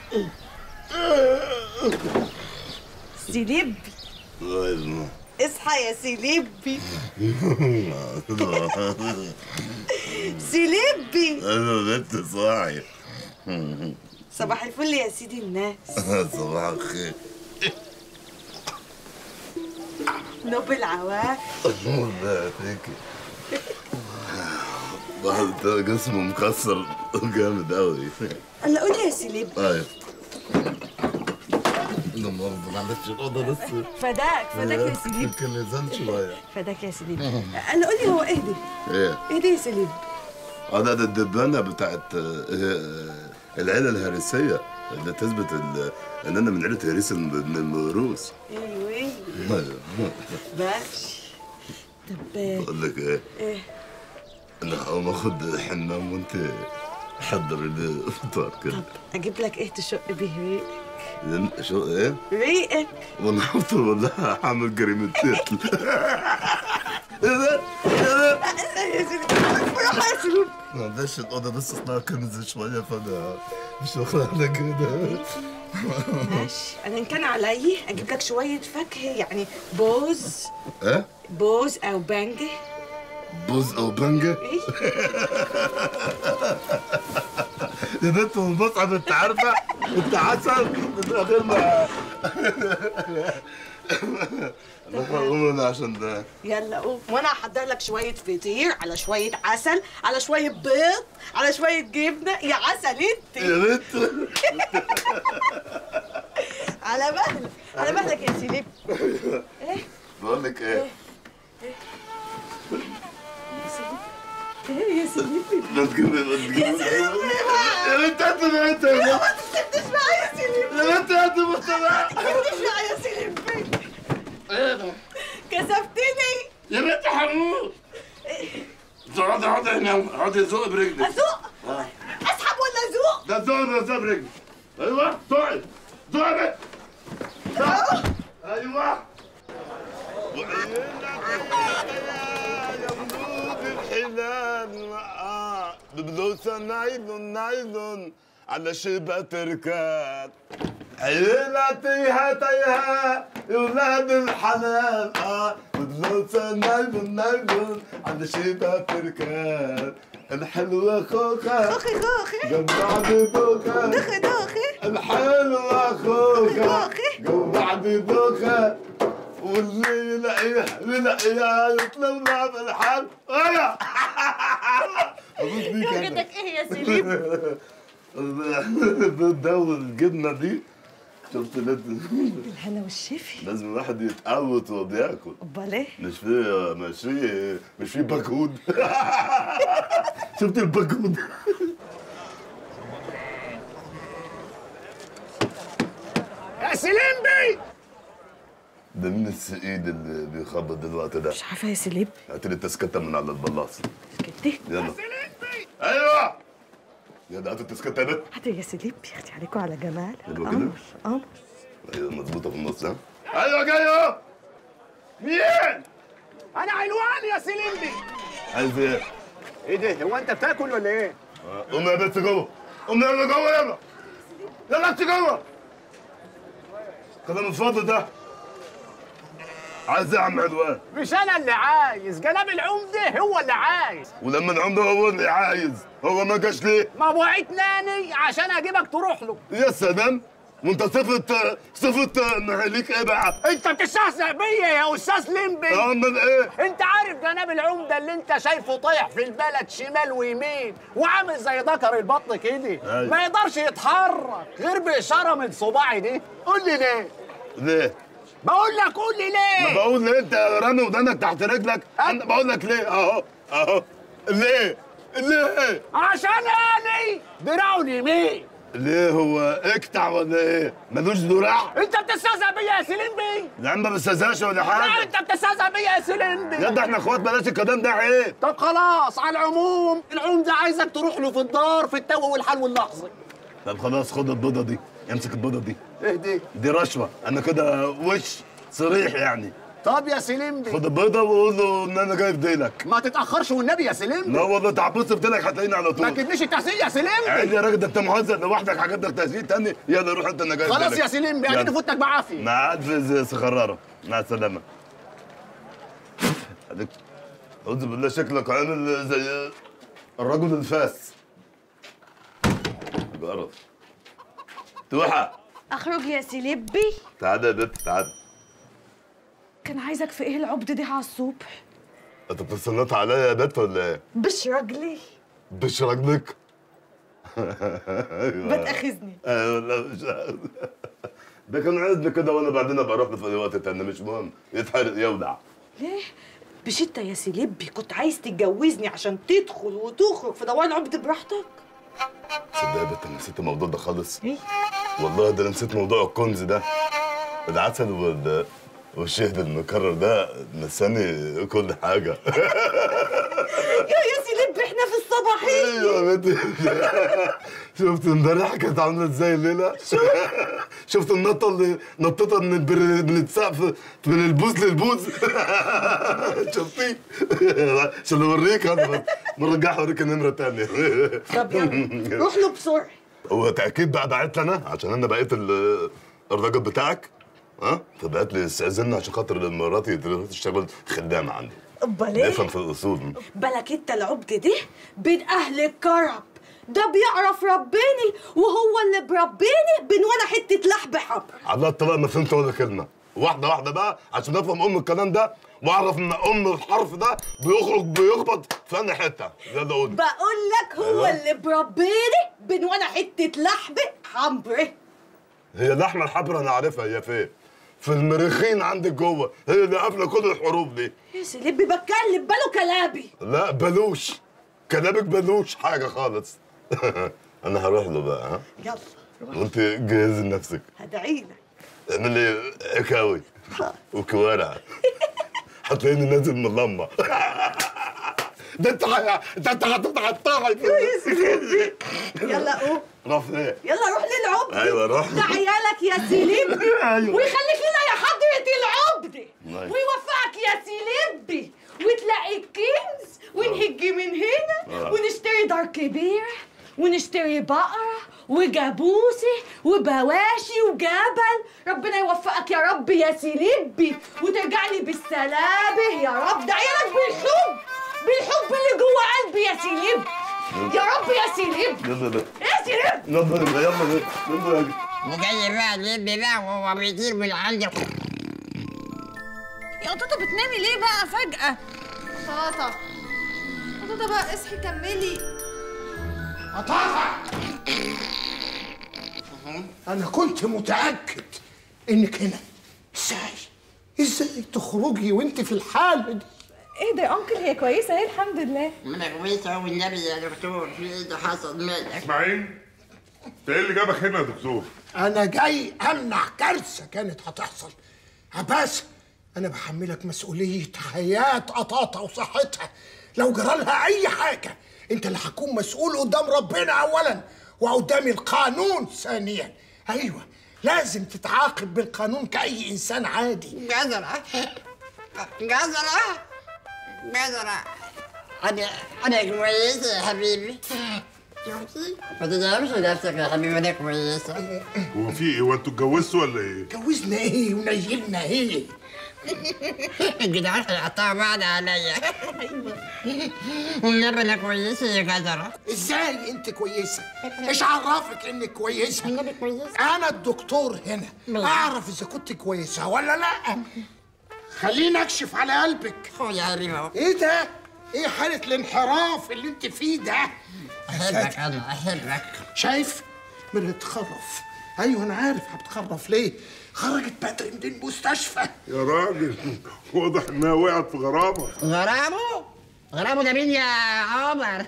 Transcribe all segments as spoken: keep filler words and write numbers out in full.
سيليبي اصحى يا سيليبي. سيليبي انا بنت صاحي. صباح الفل يا سيدي الناس. صباح الخير. نوب العواف. الله يعافيكي. واحد جسمه مكسر جامد قوي. الله قولي يا سيليبي. ايوه لا مؤاخذة معلش الأوضة لسه. فداك فداك يا سيليبي. يمكن لزان شوية. فداك يا سيليبي. الله قولي هو اهدي. ايه؟ اهدي يا سيليبي. اه ده الدبانة بتاعت العيلة الهرسية اللي تثبت ان انا من عيلة هريس من الموروث. ايوه ايوه. ماشي. طب بقول لك ايه؟ ايه؟ انا هقوم اخد حمام وانت حضري لي فطار كده. طب اجيب لك ايه تشق بيه ريقك؟ شو ايه؟ ريقك. والله هفطر والله هعمل جريمتين. ايه ده؟ ايه ده؟ يا سيدي يا سيدي. معلش الأوضة لسه اسمها كنز شوية فأنا مش واخد على كده. ماشي أنا إن كان عليا أجيب لك شوية فاكهة يعني بوز. إيه؟ بوز أو بانجة. بوز أو بانجة؟ إيه؟ يا بنت من المصعب أنت عارفة؟ أنت عسل من غير ما قوم انا عشان ده. يلا قوم وانا هحضر لك شويه فطير على شويه عسل على شويه بيض على شويه جبنه يا عسل انت. يا بنت على مهلك على مهلك يا سيليب. ايه؟ بقول لك ايه؟ ايه يا سيليب؟ ما تجيبي ما تجيبي يا سيليب يا بنت انت ما انت ما تسكتش معايا يا سيليب. يا بنت انت ما ما تسكتش معايا يا سيليب. ايه ده؟ كسفتني يا بنت حمود. اقعدي اقعدي هنا اقعدي زوق برجلك. ازوق؟ اسحب ولا ازوق؟ ده زوق ده زوق برجلك. ايوه زوقي زوقي اهو. ايوه. يا مدود الحلال ببلوسه نايلون نايلون على شبه تركات. عيلة تيها تيها يا ولاد الحلال اه بدلوسة نايلون نايلون على شبه تركات. الحلوة خوخة خوخي خوخي جمعدي دوخة دوخي دوخي. الحلوة خوخة خوخي جمعدي دوخة واللي يلاقيها يلاقيها يطلبنا بالحال. انا ابوس بيك انا. وجدك ايه يا سيليب؟ ده والجبنة دي شفت لازم بالهنا والشفي. لازم الواحد يتقوت وهو بياكل. امال ايه؟ مش في مش في مش في باكود. شفت الباكود؟ يا سليمبي ده مين السعيد اللي بيخبط دلوقتي ده؟ مش عارفه يا سيليب. هات لي التسكته من على البلاصه. سكتي؟ يلا. سليمبي ايوه يا ده هات التسكته يا بنت. هاتوا يا سيليب يا اختي عليكم على جمال. حلوة كده؟ قمر قمر. ايوه مظبوطه في النص ها؟ ايوه جاي اهو. مين؟ انا علوان يا سليمبي. عايز ايه؟ ايه ده هو انت بتاكل ولا ايه؟ قوم يا بنت جوه. قوم يلا جوه يلا. يلا انت جوه. كلام الفاضي ده. عايز ايه يا عم عدوان؟ مش انا اللي عايز، جناب العمده هو اللي عايز. ولما العمده هو اللي عايز هو ما جاش ليه؟ ما وعدتناني عشان اجيبك تروح له. يا سلام وانت صفة صفة معاليك ايه بقى؟ انت بتستهزأ بيا يا استاذ ليمبي. امال ايه؟ انت عارف جناب العمده اللي انت شايفه طايح في البلد شمال ويمين وعامل زي ذكر البطن كده، أيوة. ما يقدرش يتحرك غير باشاره من صباعي دي. قول لي ليه؟ ليه؟ بقول لك قول لي ليه؟ بقول ليه انت رامي ودانك تحت رجلك؟ انا بقول لك ليه؟ اهو اهو ليه؟ ليه؟ عشان اني دراعه اليمين. ليه هو اكتع ولا ايه؟ ملوش ذراع؟ انت بتستهزأ بيا يا سليمبي؟ يا عم ما بستهزاش ولا لا حاجة. انت بتستهزأ بيا يا سليمبي. يا ده احنا اخوات بلاش الكلام ده عيب. طب خلاص على العموم العمده عايزك تروح له في الدار في التو والحل واللحظه. طب خلاص خد البيضة دي، امسك البيضة دي. ايه دي؟ دي رشوة، انا كده وش صريح يعني. طب يا سليمبي خد البيضه وقول له ان انا جاي بديلك. ما تتاخرش والنبي يا سليمبي. لا والله تعبص بديلك هتلاقيني على طول. ما تديش التحسين يا سليمبي. عادي يا راجل، ده انت مهزأ لوحدك، هجيب لك تهزيل تاني. يلا روح انت، انا جاي خلاص بديلك. يا سليمبي اديني فوتك بعافيه. مع الف سخراره. مع السلامه. اديك اعوذ بالله، شكلك عامل زي الرجل الفاس. جرس. توحى. اخرج يا سليبي. تعالى يا بنت تعالى. كان عايزك في ايه العبد ده على الصبح؟ انت بتتصنط عليا يا بنت ولا ايه؟ بش رجلي. بش رجلك؟ بتاخذني. ايوه لا مش عارف. ده كان عايزني كده وانا بعدين ابقى اروح في اي وقت تاني، مش مهم، يتحرق يولع. ليه؟ مش انت يا سليبي كنت عايز تتجوزني عشان تدخل وتخرج في دوار العبد براحتك؟ تصدق يا بنت انا نسيت الموضوع ده خالص. ايه؟ والله ده انا نسيت موضوع الكنز ده. العسل وال والشهد المكرر ده نساني كل حاجه. يا يا سليبي احنا في الصباحيه. ايوه يا بنتي. شفت امبارح كانت عامله ازاي الليله؟ شفت النطه اللي نطتها من البر... من السقف من البوز للبوز. شفتيه؟ عشان اوريك انا بس نرجعها اوريك النمره الثانيه. طب يلا روح له بسرعه. هو تاكيد بقى بعت لي انا عشان انا بقيت الراجل بتاعك. ها؟ فبعت لي استاذنا عشان خاطر مراتي تشتغل خدامه عندي. امال ايه؟ بيفهم في الاصول. بالك انت العبد ده بين اهل الكرم، ده بيعرف رباني وهو اللي برباني بين وانا حته لحم حمر. على الطلاق ما فهمت ولا كلمه. واحده واحده بقى عشان افهم ام الكلام ده واعرف ان ام الحرف ده بيخرج بيخبط في انهي حته. يلا قول. بقول لك هو أيوة. اللي برباني بين وانا حته لحم حمر. هي اللحمه الحمراء انا عارفها هي فين؟ في المريخين عندك جوه، هي اللي قافله كل الحروف دي. يا سليبي بتكلم باله كلابي. لا بلوش كلامك بلوش حاجه خالص. انا هروح له بقى. ها يلا وانت جهزي لنفسك. هدعي لك. اعملي عكاوي وكوارع. هتلاقيني نازل من اللمه. ده انت ده انت هتقطعي. يا سليبي يلا قوم. روح فين؟ يلا روح للعبد. ايوه روح. ده عيالك يا سليبي. ايوه ويخليك لنا يا حضرة العبد ويوفقك يا سليبي وتلاقي الكنز ونهج من هنا آه. ونشتري دار كبيرة ونشتري بقرة وجاموسة وبواشي وجبل. ربنا يوفقك يا رب يا سليبي وترجع لي بالسلامة يا رب. ده عيالك بالحب بالحب اللي جوه قلبي يا سليبي. يا رب يا سليبي. يلا يلا يا سليبي. يلا يلا يلا يلا. وجاي بقى ليبي بقى وهو بيطير من عندي. يا قطوطة بتنامي ليه بقى فجأة؟ قطاطة قطوطة بقى اصحي كملي. قطاطة أنا كنت متأكد إنك هنا. إزاي؟ إزاي تخرجي وأنت في الحالة دي؟ ايه ده يا انكل؟ هي كويسة اهي الحمد لله. انا كويسة والنبي يا دكتور. في ايه ده حصل؟ مالك؟ اسماعيل انت ايه اللي جابك هنا يا دكتور؟ أنا جاي أمنع كارثة كانت هتحصل. عباس أنا بحملك مسؤولية حياة قطاطة وصحتها. لو جرالها أي حاجة أنت اللي هتكون مسؤول قدام ربنا أولاً وقدام القانون ثانياً. أيوه لازم تتعاقب بالقانون كأي إنسان عادي. جزرة جزرة جزرة أنا أنا كويسة يا حبيبي. شفتي؟ ما تدعمش نفسك يا حبيبي أنا كويسة. هو في ايه؟ هو انتوا اتجوزتوا ولا ايه؟ اتجوزنا إيه ونيلنا إيه؟ الجدعان هيقطعوا بعض عليا. والنبي أنا كويسة يا جزرة. إزاي أنت كويسة؟ إيش عرفك إنك كويسة؟ النبي كويسة. أنا الدكتور هنا أعرف إذا كنت كويسة ولا لأ. خليني أكشف على قلبك. خو يا حبيبي أهو. إيه ده؟ إيه حالة الانحراف اللي أنت فيه ده؟ أحبك أنا أحبك. شايف؟ بنتخرف. أيوه أنا عارف هتخرف ليه؟ خرجت بدري من المستشفى. يا راجل واضح انها وقعت في غرامه. غرامه؟ غرامه ده مين يا عمر؟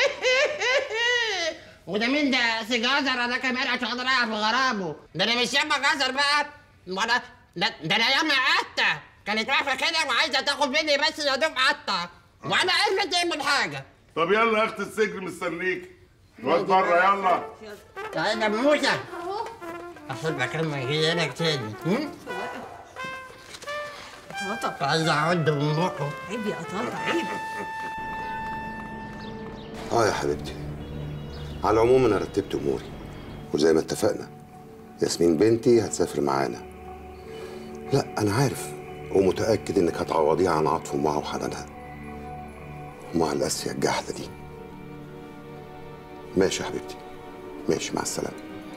وده مين ده؟ سي جزر ده كمان عشان رايح في غرامه. ده انا مش ياما جزر بقى. وانا ده, ده انا ياما قطه كانت واقفه كده وعايزه تاخد مني بس يا دوب قطه وانا عرفت تعمل حاجه. طب يلا يا اخت السجن مستنيك. واد بره يلا. تعالى يا موسى. احب اكلمك غيرك تاني. قطاطة عايز اعد من بقه. عيب يا قطاطة عيب. اه يا حبيبتي، على العموم انا رتبت اموري وزي ما اتفقنا ياسمين بنتي هتسافر معانا. لا انا عارف ومتاكد انك هتعوضيها عن عطف امها وحنانها ومع القاسيه الجحده دي. ماشي يا حبيبتي، ماشي، مع السلامه.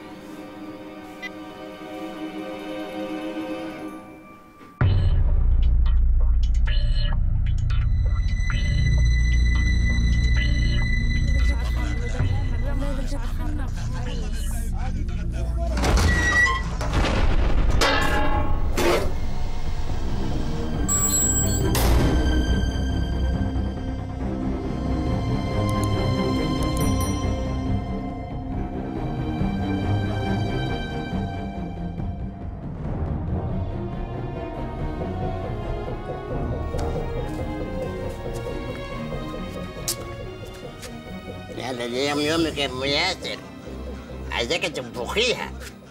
يلا دي يوم يومك يا ام ياسر، عايزاك تنفخيها.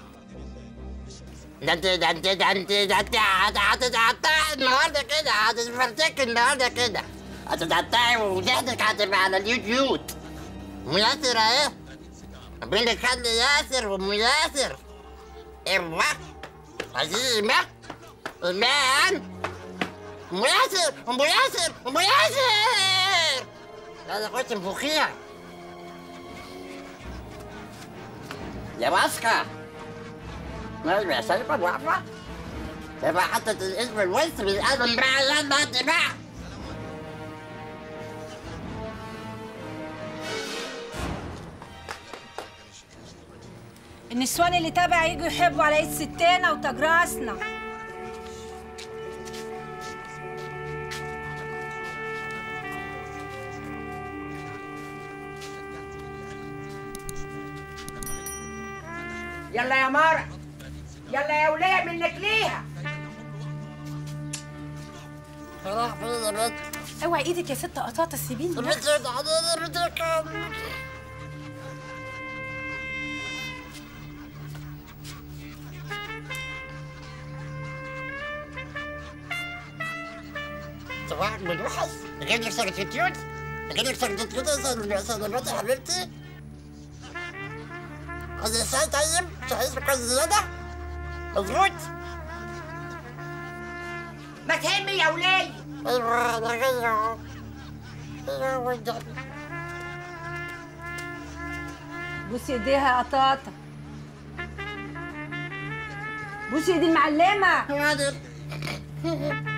ده انت ده انت ده انت ده انت هتتقطعي النهارده كده، هتتفرتكي النهارده كده، هتتقطعي ووجهتك هتبقى على اليوتيوب. ام ياسر اهي، بنت خالد ياسر وام ياسر. ايوه عزيزي ايمان ايمان ام ياسر ام ياسر ام ياسر. لا خش انفخيها يا ماسكة. لازم يا سلمى واقفة تبقى حطت الاسم الوسط بالقلم بقى. يلا انت بقى. النسوان اللي تابع يجوا يحبوا على ايد ستنا وتاج راسنا. يلا يا مارا، يلا يا وليه منك ليها. راح فين البنت؟ اوعي ايدك يا ست قطاطه، سيبيني. البنت البنت صباحك متوحش، جاي لك سكتيوت، جاي لك سكتيوت يا البنت يا حبيبتي. عايز الشاي طيب؟ شاي سكر زيادة؟ مظبوط؟ ما تهمي يا وليه. ايوه انا جاي اهو. ايوه بوسي ايديها يا قطاطه، بوسي ايدي المعلمه. حاضر.